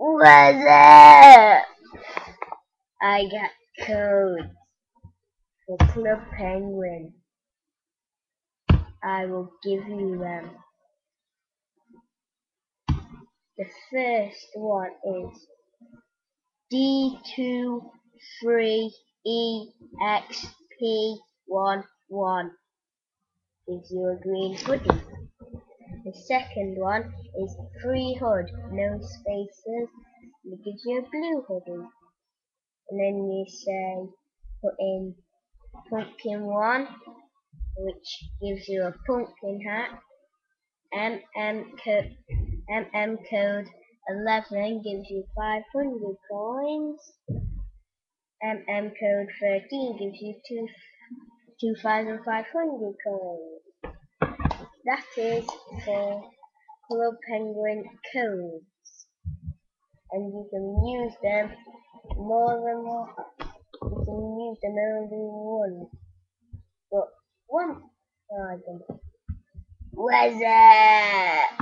Weather! I got codes for Club Penguin. I will give you them. The first one is D23EXP11. Gives you a green hoodie. The second one is Free Hood, no spaces, and it gives you a blue hoodie. And then you say, put in Pumpkin 1, which gives you a pumpkin hat. MM code 11 gives you 500 coins. MM code 13 gives you 2,500 coins. That is for Club Penguin codes, and you can use them more than one. You can use them only once, but one. Oh, I don't know. Weather!